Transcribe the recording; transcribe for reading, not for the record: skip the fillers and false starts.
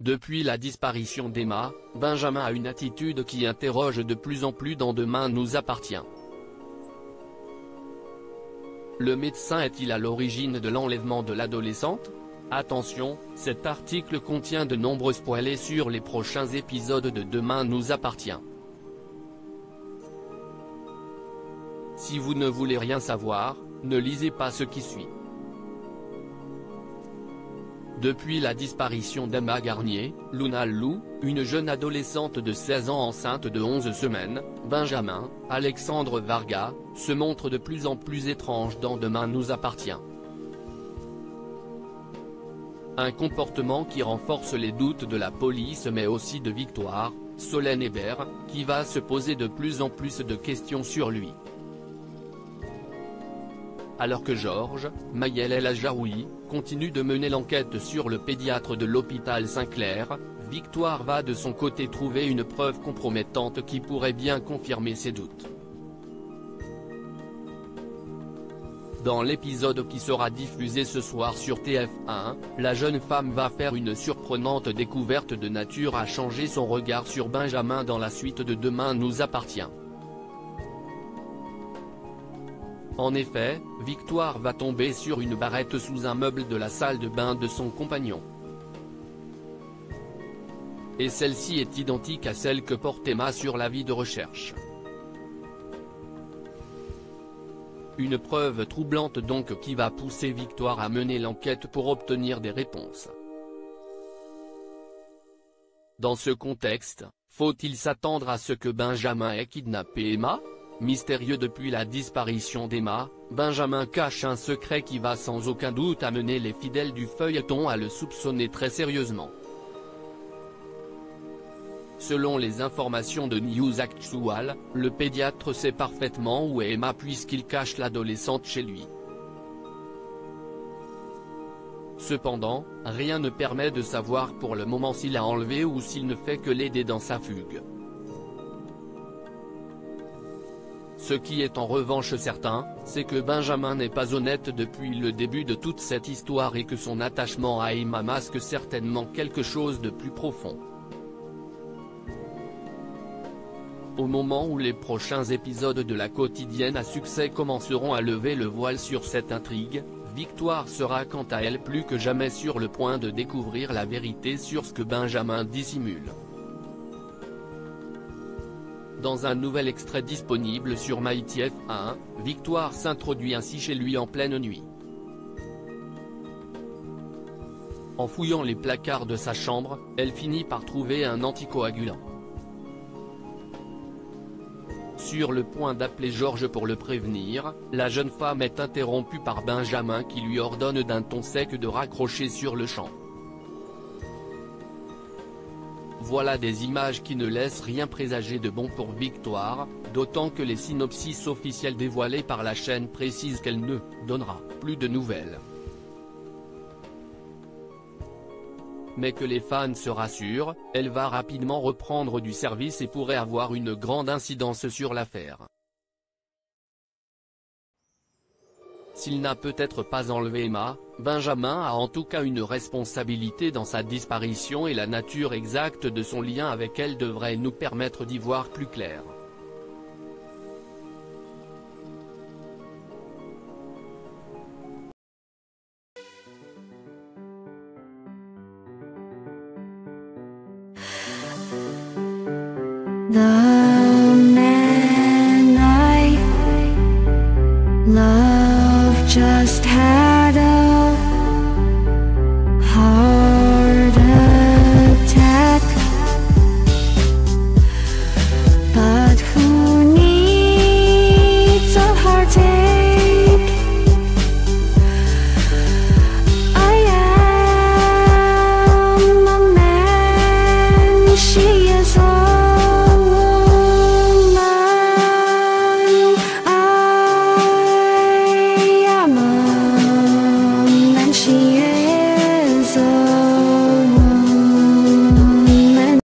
Depuis la disparition d'Emma, Benjamin a une attitude qui interroge de plus en plus dans Demain nous appartient. Le médecin est-il à l'origine de l'enlèvement de l'adolescente? Attention, cet article contient de nombreux spoilers sur les prochains épisodes de Demain nous appartient. Si vous ne voulez rien savoir, ne lisez pas ce qui suit. Depuis la disparition d'Emma Garnier, Luna Lou, une jeune adolescente de 16 ans enceinte de 11 semaines, Benjamin, Alexandre Varga, se montre de plus en plus étrange dans Demain nous appartient. Un comportement qui renforce les doutes de la police mais aussi de Victoire, Solène Hébert, qui va se poser de plus en plus de questions sur lui. Alors que Georges, Maëlle El Ajaoui, continue de mener l'enquête sur le pédiatre de l'hôpital Saint-Clair, Victoire va de son côté trouver une preuve compromettante qui pourrait bien confirmer ses doutes. Dans l'épisode qui sera diffusé ce soir sur TF1, la jeune femme va faire une surprenante découverte de nature à changer son regard sur Benjamin dans la suite de Demain nous appartient. En effet, Victoire va tomber sur une barrette sous un meuble de la salle de bain de son compagnon. Et celle-ci est identique à celle que porte Emma sur l'avis de recherche. Une preuve troublante donc qui va pousser Victoire à mener l'enquête pour obtenir des réponses. Dans ce contexte, faut-il s'attendre à ce que Benjamin ait kidnappé Emma? Mystérieux depuis la disparition d'Emma, Benjamin cache un secret qui va sans aucun doute amener les fidèles du feuilleton à le soupçonner très sérieusement. Selon les informations de News Actual, le pédiatre sait parfaitement où est Emma puisqu'il cache l'adolescente chez lui. Cependant, rien ne permet de savoir pour le moment s'il l'a enlevée ou s'il ne fait que l'aider dans sa fugue. Ce qui est en revanche certain, c'est que Benjamin n'est pas honnête depuis le début de toute cette histoire et que son attachement à Emma masque certainement quelque chose de plus profond. Au moment où les prochains épisodes de la quotidienne à succès commenceront à lever le voile sur cette intrigue, Victoire sera quant à elle plus que jamais sur le point de découvrir la vérité sur ce que Benjamin dissimule. Dans un nouvel extrait disponible sur MyTF1, Victoire s'introduit ainsi chez lui en pleine nuit. En fouillant les placards de sa chambre, elle finit par trouver un anticoagulant. Sur le point d'appeler Georges pour le prévenir, la jeune femme est interrompue par Benjamin qui lui ordonne d'un ton sec de raccrocher sur le champ. Voilà des images qui ne laissent rien présager de bon pour Victoire, d'autant que les synopsis officiels dévoilés par la chaîne précisent qu'elle ne donnera plus de nouvelles. Mais que les fans se rassurent, elle va rapidement reprendre du service et pourrait avoir une grande incidence sur l'affaire. S'il n'a peut-être pas enlevé Emma, Benjamin a en tout cas une responsabilité dans sa disparition et la nature exacte de son lien avec elle devrait nous permettre d'y voir plus clair. 나